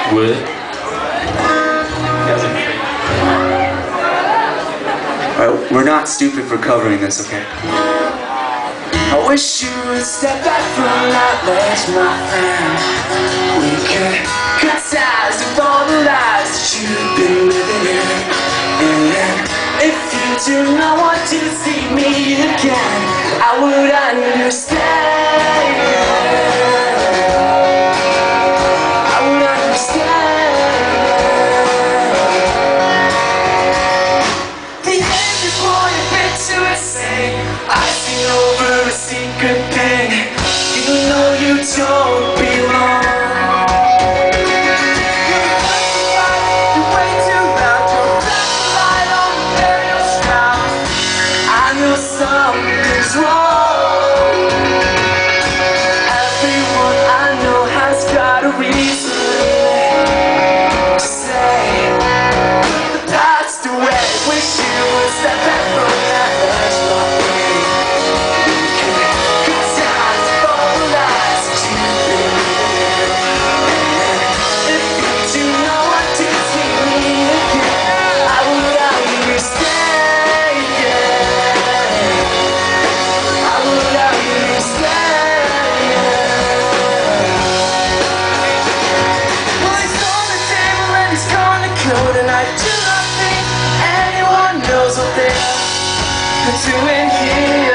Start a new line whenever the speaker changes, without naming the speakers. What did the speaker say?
Would?
Alright, we're not stupid for covering this, okay? I wish you would step back from that ledge, my friend. We could cut ties with all the lies that you've been living in. And if you do not want to see me again, I would understand. I would understand. The end is more a bit too insane. I see over a secret thing, even though you don't belong. You're way too loud, you're light on the burial shroud. I know something's wrong. Everyone I know has got a reason to say the past away. Wish you would step back from that ledge, my friend. And I do not think anyone knows what they're doing here.